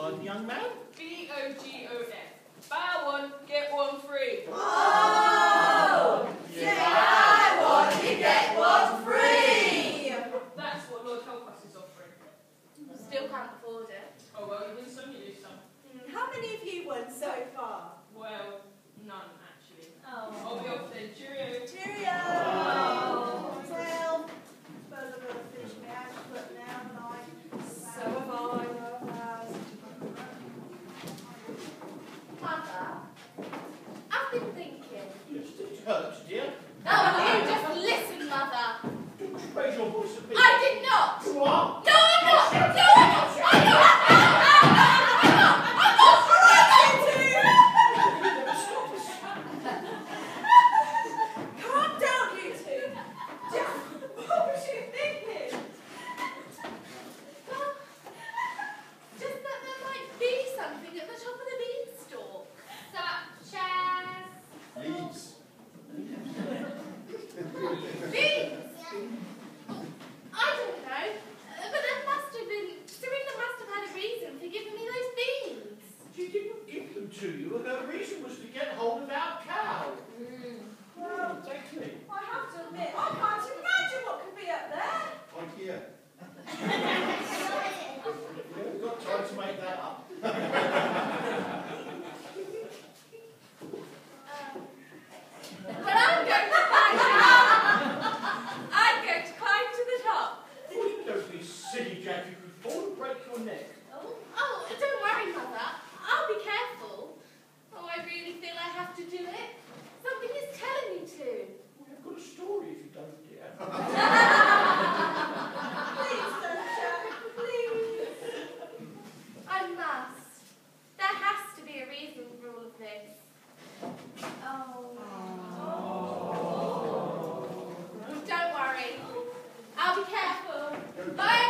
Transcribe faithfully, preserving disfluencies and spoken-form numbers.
pardon, young man? B O G O F. Buy one, get one free. Oh! You buy one, you get one free! That's what Lord Helpas is offering. Still can't afford it. Oh well, you win some, you lose some. Mm, how many have you won so far? Well, none actually. Oh. I'll be off then. Cheerio. Cheerio! Oh. Well, suppose I'm going to finish my ash foot now, and I. So have I. Mother, I've been thinking. Yes, it hurts, dear. Oh, you just listen, Mother. Raise your voice a bit. I did not. You are? No, I'm not. No, I'm not. I'm not. I'm not. I'm not. I'm not. Calm down, you two. Just, what was you thinking? Well, just that there might be something at the top of the beanstalk. Such as... Leaves. Beans? I don't know. Uh, but there must have been... Serena must have had a reason for giving me those beans. She didn't give them to you, and her reason was to get hold of our cow. Well, Exactly. I have to admit, I can't imagine what could be up there. IKEA. You haven't got time to make that up. But I'm going to climb to the top. I'm going to climb to the top. Oh, don't be silly, Jack. You could fall and break your neck. Oh, oh, don't worry, Mother. I'll be careful. Oh, I really feel I have to do it. Something is telling me to. We've got a story if you don't, dear. Please don't, Jack, please. I must. There has to be a reason for all of this. Oh. Don't worry. I'll be careful. Bye.